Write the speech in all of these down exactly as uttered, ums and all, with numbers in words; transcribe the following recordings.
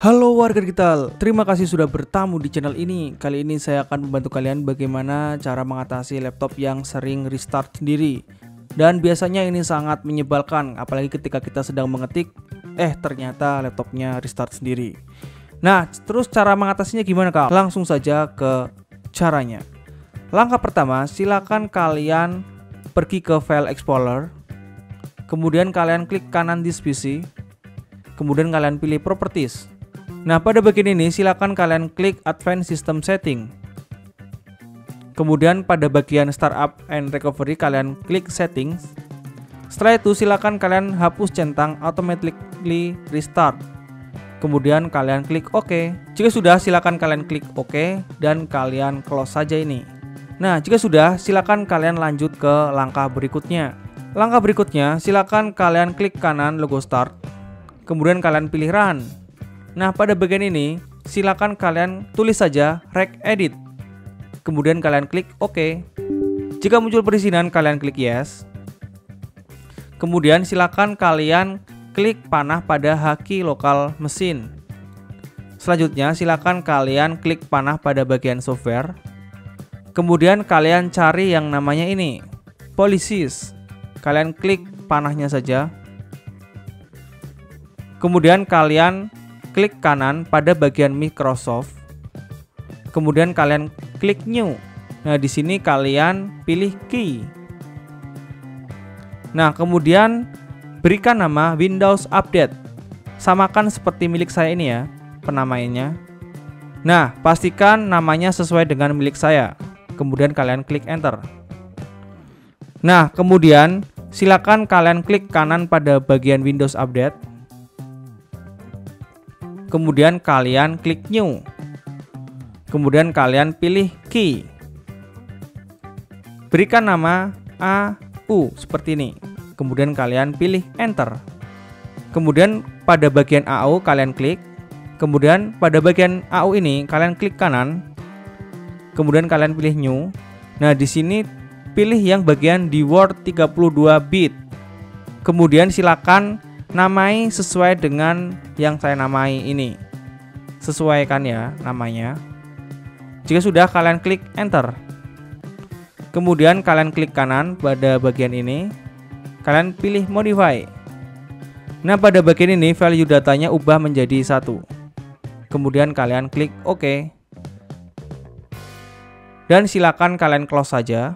Halo warga digital, terima kasih sudah bertamu di channel ini. Kali ini saya akan membantu kalian bagaimana cara mengatasi laptop yang sering restart sendiri. Dan biasanya ini sangat menyebalkan, apalagi ketika kita sedang mengetik, eh ternyata laptopnya restart sendiri. Nah, terus cara mengatasinya gimana kak? Langsung saja ke caranya. Langkah pertama, silakan kalian pergi ke File Explorer. Kemudian kalian klik kanan di P C. Kemudian kalian pilih Properties. Nah, pada bagian ini silakan kalian klik Advanced System Setting. Kemudian pada bagian Startup and Recovery kalian klik Settings. Setelah itu silakan kalian hapus centang Automatically Restart. Kemudian kalian klik OK. Jika sudah, silakan kalian klik OK dan kalian close saja ini. Nah, jika sudah, silakan kalian lanjut ke langkah berikutnya. Langkah berikutnya, silakan kalian klik kanan logo Start. Kemudian kalian pilih Run. Nah, pada bagian ini silakan kalian tulis saja regedit. Kemudian kalian klik OK. Jika muncul perizinan kalian klik Yes. Kemudian silakan kalian klik panah pada haki lokal mesin. Selanjutnya silakan kalian klik panah pada bagian software. Kemudian kalian cari yang namanya ini, Policies. Kalian klik panahnya saja. Kemudian kalian klik kanan pada bagian Microsoft. Kemudian kalian klik New. Nah, di sini kalian pilih Key. Nah, kemudian berikan nama Windows Update. Samakan seperti milik saya ini ya, penamaiannya. Nah, pastikan namanya sesuai dengan milik saya. Kemudian kalian klik Enter. Nah, kemudian silakan kalian klik kanan pada bagian Windows Update. Kemudian kalian klik New. Kemudian kalian pilih Key. Berikan nama A U seperti ini. Kemudian kalian pilih Enter. Kemudian pada bagian A U kalian klik. Kemudian pada bagian A U ini kalian klik kanan. Kemudian kalian pilih New. Nah, di sini pilih yang bagian di Word tiga puluh dua bit. Kemudian silakan namai sesuai dengan yang saya namai ini. Sesuaikan ya namanya. Jika sudah, kalian klik Enter. Kemudian kalian klik kanan pada bagian ini. Kalian pilih Modify. Nah, pada bagian ini value datanya ubah menjadi satu. Kemudian kalian klik OK. Dan silakan kalian close saja.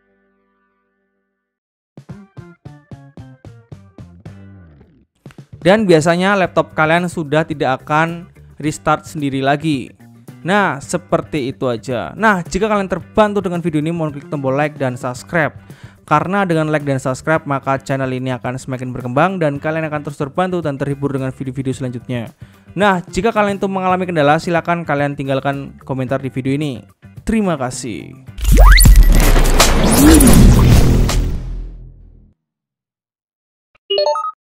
Dan biasanya laptop kalian sudah tidak akan restart sendiri lagi. Nah, seperti itu aja. Nah, jika kalian terbantu dengan video ini, mohon klik tombol like dan subscribe. Karena dengan like dan subscribe, maka channel ini akan semakin berkembang dan kalian akan terus terbantu dan terhibur dengan video-video selanjutnya. Nah, jika kalian itu mengalami kendala, silakan kalian tinggalkan komentar di video ini. Terima kasih.